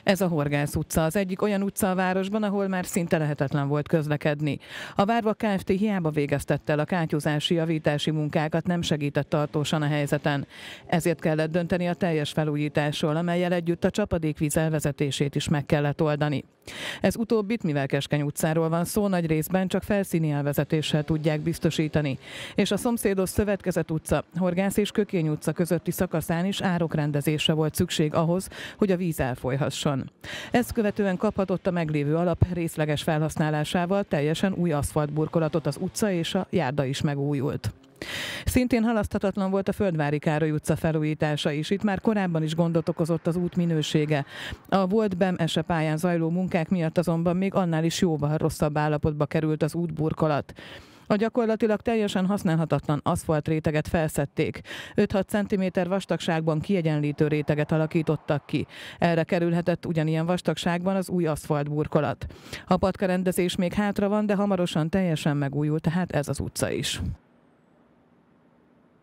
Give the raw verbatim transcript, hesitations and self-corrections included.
Ez a Horgász utca, az egyik olyan utca a városban, ahol már szinte lehetetlen volt közlekedni. A Várvak Kft. Hiába végeztette el a kátyúzási javítási munkákat, nem segített tartósan a helyzeten. Ezért kellett dönteni a teljes felújításról, amellyel együtt a csapadékvíz elvezetését is meg kellett oldani. Ez utóbbit, mivel Keskeny utcáról van szó, nagy részben csak felszíni elvezetéssel tudják biztosítani. És a szomszédos Szövetkezet utca, Horgász és Kökény utca közötti szakaszán is árokrendezésre volt szükség ahhoz, hogy a víz elfolyhasson. Ezt követően kaphatott a meglévő alap részleges felhasználásával teljesen új aszfaltburkolatot az utca, és a járda is megújult. Szintén halaszthatatlan volt a Földvári Károly utca felújítása is. Itt már korábban is gondot okozott az út minősége. A volt BEM esepályán zajló munkák miatt azonban még annál is jóval rosszabb állapotba került az útburkolat. A gyakorlatilag teljesen használhatatlan aszfaltréteget felszedték. öt-hat centiméter vastagságban kiegyenlítő réteget alakítottak ki. Erre kerülhetett ugyanilyen vastagságban az új aszfaltburkolat. A patkarendezés még hátra van, de hamarosan teljesen megújul, tehát ez az utca is.